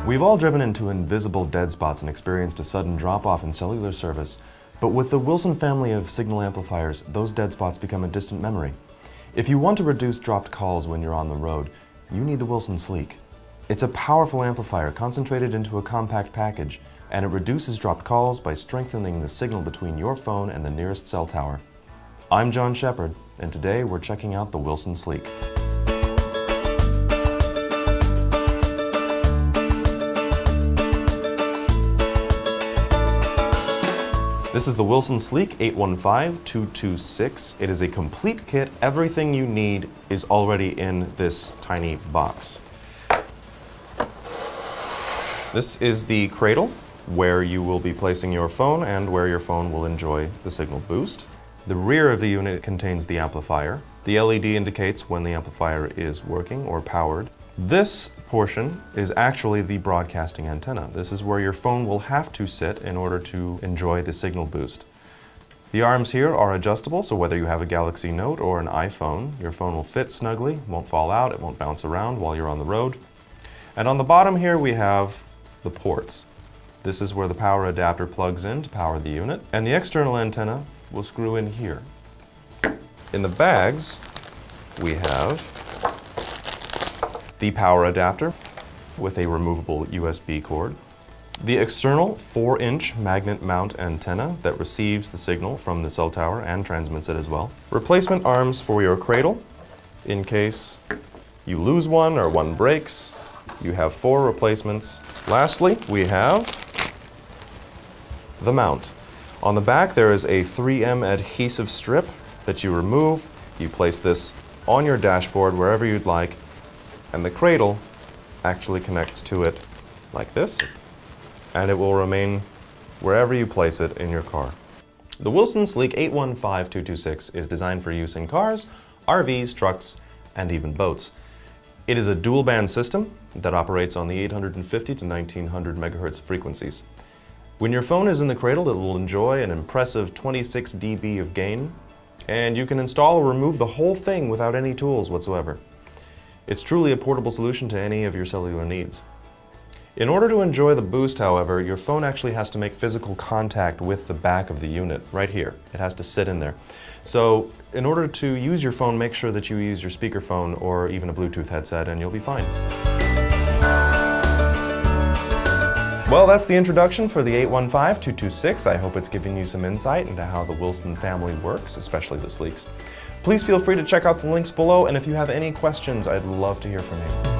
We've all driven into invisible dead spots and experienced a sudden drop-off in cellular service, but with the Wilson family of signal amplifiers, those dead spots become a distant memory. If you want to reduce dropped calls when you're on the road, you need the Wilson Sleek. It's a powerful amplifier concentrated into a compact package, and it reduces dropped calls by strengthening the signal between your phone and the nearest cell tower. I'm John Shepard, and today we're checking out the Wilson Sleek. This is the Wilson Sleek 815-226. It is a complete kit. Everything you need is already in this tiny box. This is the cradle where you will be placing your phone and where your phone will enjoy the signal boost. The rear of the unit contains the amplifier. The LED indicates when the amplifier is working or powered. This portion is actually the broadcasting antenna. This is where your phone will have to sit in order to enjoy the signal boost. The arms here are adjustable, so whether you have a Galaxy Note or an iPhone, your phone will fit snugly, won't fall out, it won't bounce around while you're on the road. And on the bottom here we have the ports. This is where the power adapter plugs in to power the unit, and the external antenna will screw in here. In the bags, we have the power adapter with a removable USB cord, the external 4-inch magnet mount antenna that receives the signal from the cell tower and transmits it as well, replacement arms for your cradle in case you lose one or one breaks. You have 4 replacements. Lastly, we have the mount. On the back there is a 3M adhesive strip that you remove. You place this on your dashboard wherever you'd like, and the cradle actually connects to it like this, and it will remain wherever you place it in your car. The Wilson Sleek 815-226 is designed for use in cars, RVs, trucks, and even boats. It is a dual-band system that operates on the 850 to 1900 megahertz frequencies. When your phone is in the cradle, it will enjoy an impressive 26 dB of gain, and you can install or remove the whole thing without any tools whatsoever. It's truly a portable solution to any of your cellular needs. In order to enjoy the boost, however, your phone actually has to make physical contact with the back of the unit, right here. It has to sit in there. So, in order to use your phone, make sure that you use your speakerphone or even a Bluetooth headset and you'll be fine. Well, that's the introduction for the 815-226. I hope it's given you some insight into how the Wilson family works, especially the Sleeks. Please feel free to check out the links below, and if you have any questions, I'd love to hear from you.